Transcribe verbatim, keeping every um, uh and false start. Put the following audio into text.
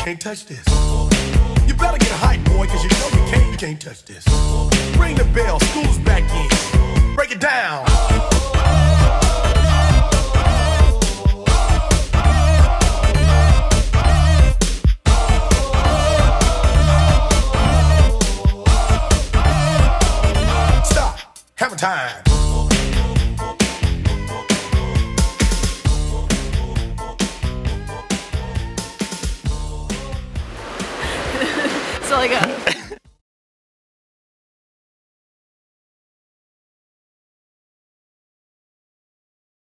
can't touch this. You better get hype, boy, cause you know you can't, you can't touch this. Ring the bell, school's back in. Break it down. Stop. Hammer time. That's all I got.